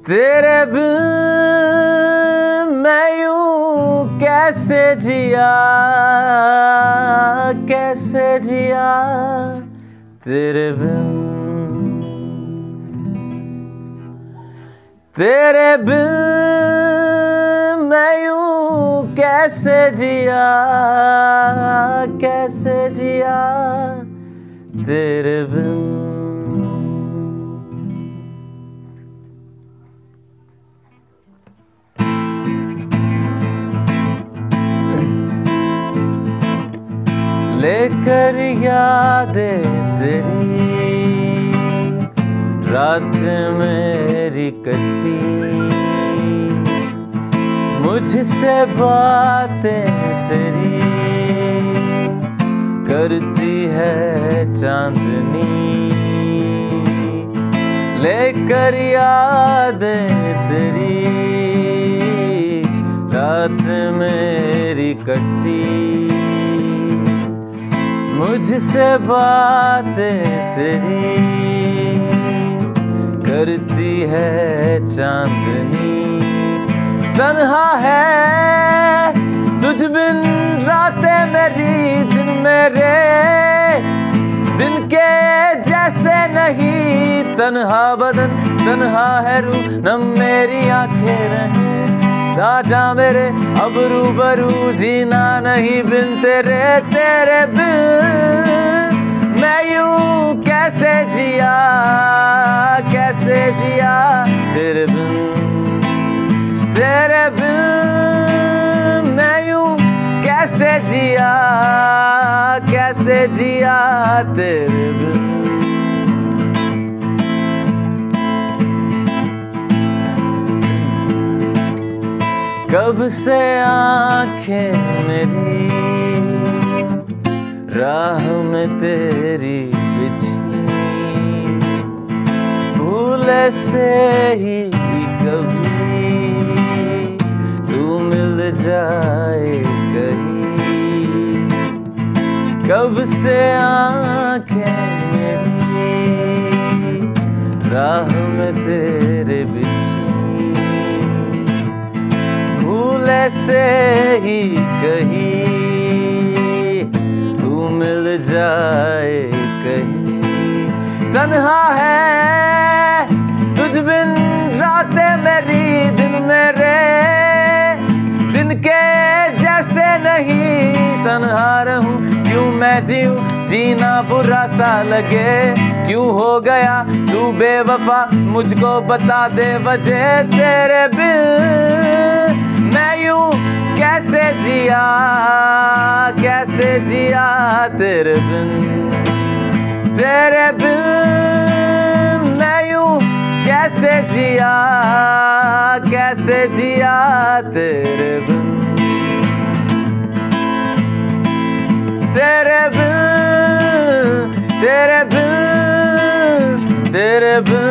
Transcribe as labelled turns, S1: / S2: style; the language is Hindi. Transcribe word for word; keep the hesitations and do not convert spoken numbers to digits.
S1: तेरे बिन मैं यूं कैसे जिया, कैसे जिया तेरे बिन, तेरे बिन मैं यूं कैसे जिया, कैसे जिया तेरे बिन। लेकर यादें तेरी रात मेरी कटी, मुझसे बातें तेरी करती है चांदनी। लेकर यादें तेरी रात मेरी कटी, मुझसे बातें तेरी करती है चांदनी। तन्हा है तुझ बिन रातें मेरी, दिन मेरे दिन के जैसे नहीं। तन्हा बदन तन्हा है रूह, नम मेरी आंखें रहे राजा मेरे अब रूबरू, जीना नहीं बिन तेरे। तेरे बिन मैं यूं कैसे जिया, कैसे जिया तेरे बिन, तेरे बिन मैं यूं कैसे जिया, कैसे जिया तेरे बिन। कब से आंखें मेरी राह में तेरी बिछी, भूले से ही कभी तू मिल जाए कहीं। कब से आंखें मेरी राह में तेरे बिछी, ऐसे ही कहीं तू मिल जाए कहीं। तन्हा है तुझ बिन रातें मेरी, दिन मेरे दिन के जैसे नहीं। तन्हा रहूं क्यों मैं जीऊं, जीना बुरा सा लगे। क्यों हो गया तू बेवफा, मुझको बता दे वजह। तेरे बिन मैं यूं कैसे जिया, कैसे जिया तेरे बिन, तेरे बिन मैं यूं कैसे जिया, कैसे जिया तेरे बिन, तेरे बिन, तेरे बिन, तेरे बिन।